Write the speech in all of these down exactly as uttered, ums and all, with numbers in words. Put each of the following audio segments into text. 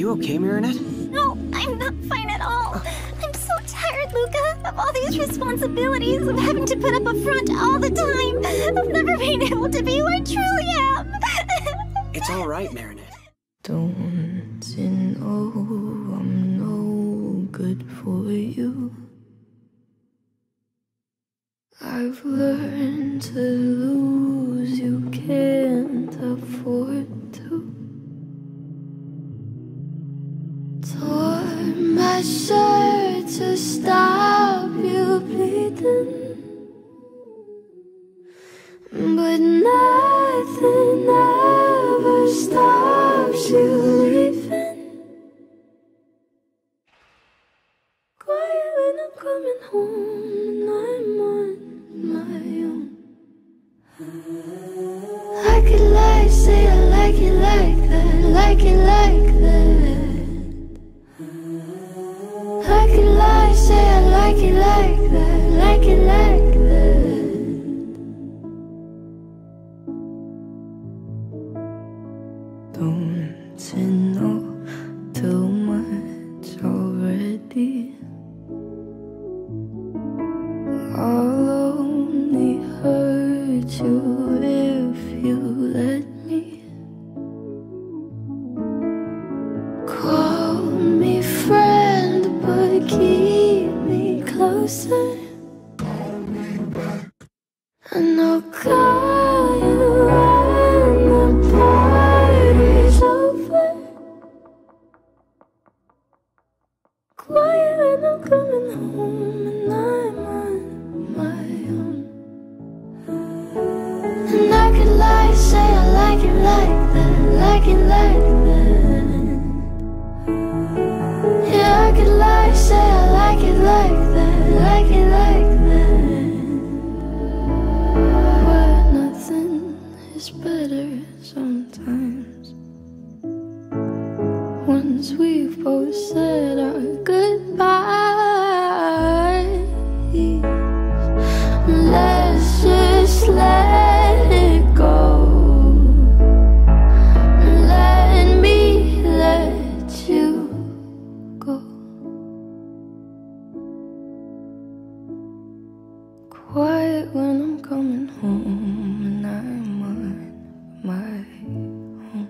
you okay, Marinette? No, I'm not fine at all. I'm so tired, Luca, of all these responsibilities, of having to put up a front all the time, of never being able to be who I truly am. It's all right, Marinette. Don't you know I'm no good for you? I've learned to lose, you can't afford to. Tore my shirt to stop you bleeding, but nothing ever stops you leaving. Quiet when I'm coming home and I'm on my own. I could lie, say I like it like that, like it like that. I could lie, say I like it like that, like it like that. Don't you know too much already? I'll only hurt you if you let me. Call me friend, but keep me closer. And I'll call you when the party's over. Quiet when I'm coming home and I'm on my own. And I could lie, say I like it like that, like it like that. Yeah, I could lie, say I like it like that, like it like that. But nothing is better sometimes. Once we've both said our goodbyes, let's just let it go. Let me let you go. Quiet when I'm coming home and I'm on my own.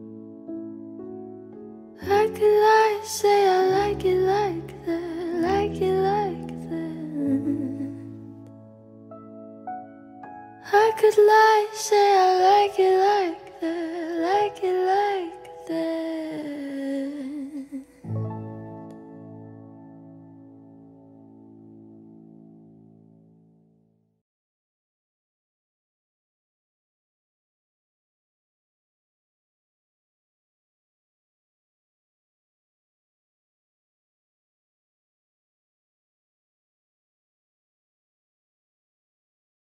I could lie, say I like it like that, like it like that. I could lie, say I like it like